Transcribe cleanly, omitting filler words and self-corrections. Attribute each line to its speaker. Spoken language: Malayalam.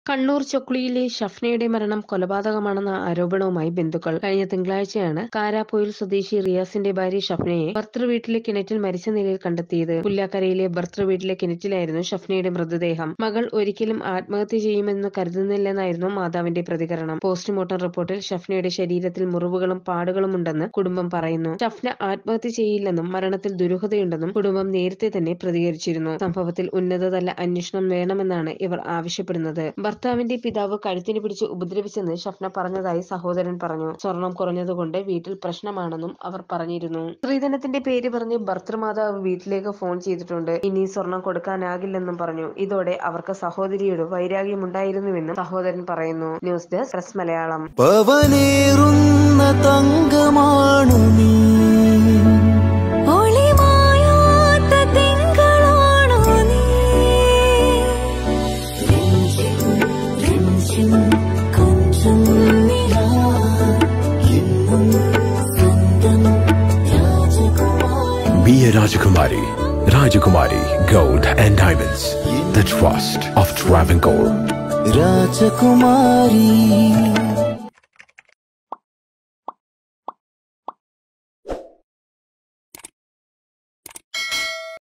Speaker 1: കണ്ണൂർ ചൊക്ലിയിലെ ഷഫ്നയുടെ മരണം കൊലപാതകമാണെന്ന ആരോപണവുമായി ബന്ധുക്കൾ. കഴിഞ്ഞ തിങ്കളാഴ്ചയാണ് കാരാപ്പൊയിൽ സ്വദേശി റിയാസിന്റെ ഭാര്യ ഷഫ്നയെ ഭർതൃവീട്ടിലെ കിണറ്റിൽ മരിച്ച നിലയിൽ കണ്ടെത്തിയത്. പുല്ലാക്കരയിലെ ഭർതൃവീട്ടിലെ കിണറ്റിലായിരുന്നു ഷഫ്നയുടെ മൃതദേഹം. മകൾ ഒരിക്കലും ആത്മഹത്യ ചെയ്യുമെന്ന് കരുതുന്നില്ലെന്നായിരുന്നു മാതാവിന്റെ പ്രതികരണം. പോസ്റ്റ്മോർട്ടം റിപ്പോർട്ടിൽ ഷഫ്നയുടെ ശരീരത്തിൽ മുറിവുകളും പാടുകളുമുണ്ടെന്ന് കുടുംബം പറയുന്നു. ഷഫ്ന ആത്മഹത്യ ചെയ്യില്ലെന്നും മരണത്തിൽ ദുരൂഹതയുണ്ടെന്നും കുടുംബം നേരത്തെ തന്നെ പ്രതികരിച്ചിരുന്നു. സംഭവത്തിൽ ഉന്നതതല അന്വേഷണം വേണമെന്നാണ് ഇവർ ആവശ്യപ്പെടുന്നത്. ഭർത്താവിന്റെ പിതാവ് കഴുത്തിന് പിടിച്ച് ഉപദ്രവിച്ചെന്ന് ഷഫ്ന പറഞ്ഞതായി സഹോദരൻ പറഞ്ഞു. സ്വർണം കുറഞ്ഞതുകൊണ്ട് വീട്ടിൽ പ്രശ്നമാണെന്നും അവർ പറഞ്ഞിരുന്നു. സ്ത്രീധനത്തിന്റെ പേര് പറഞ്ഞ് ഭർതൃമാതാവ് വീട്ടിലേക്ക് ഫോൺ ചെയ്തിട്ടുണ്ട്. ഇനി സ്വർണം കൊടുക്കാനാകില്ലെന്നും പറഞ്ഞു. ഇതോടെ അവർക്ക് സഹോദരിയോട് വൈരാഗ്യമുണ്ടായിരുന്നുവെന്നും സഹോദരൻ പറയുന്നു. News desk press Malayalam.
Speaker 2: Be a Rajakumari. Rajakumari Gold and Diamonds. The trust of Travancore.
Speaker 3: Rajakumari.